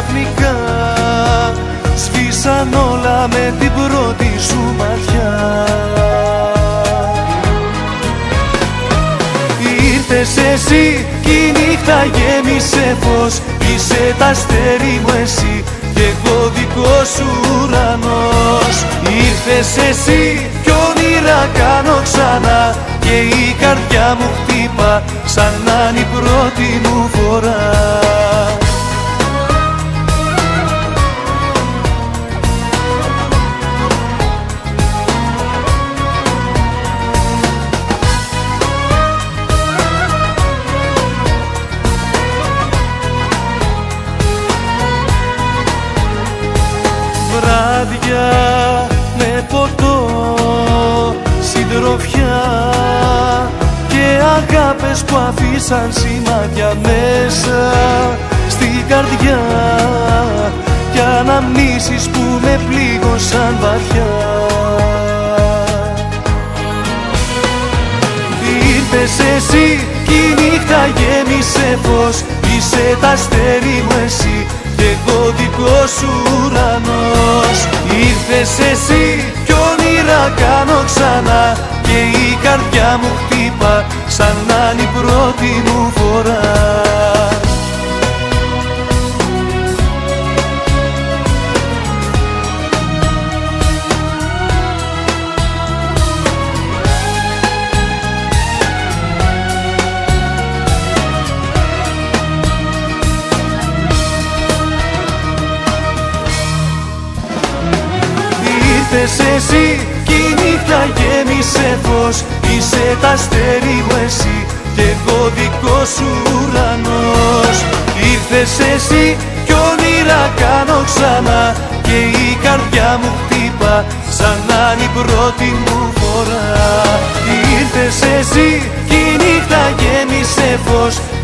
ξαφνικά σβήσαν όλα με την πρώτη σου ματιά. Ήρθες εσύ κι η νύχτα γέμισε φως, είσαι τ' αστέρι μου εσύ κι εγώ δικός σου ουρανός. Ήρθες εσύ κι όνειρα κάνω ξανά και η καρδιά μου χτύπα σαν να είναι η πρώτη μου φορά. Βράδια με ποτό, συντροφιά και αγάπες που αφήσαν σημάδια μέσα στην καρδιά κι αναμνήσεις που με πλήγωσαν βαθιά. Ήρθες εσύ κι η νύχτα γέμισε φως, είσαι τ' αστέρι μου εσύ κι εγώ δικός σου ουρανός. Ήρθες εσύ κι όνειρα κάνω ξανά και η καρδιά μου χτύπα σαν να είναι η πρώτη μου φορά. Ήρθες εσύ κι η νύχτα γέμισε φως, είσαι τ' αστέρι μου εσύ κι εγώ δικός σου ουρανός. Ήρθες εσύ κι όνειρα κάνω ξανά και η καρδιά μου χτύπα σαν να είναι η πρώτη μου φορά. Ήρθες εσύ κι η νύχτα γέμισε φως,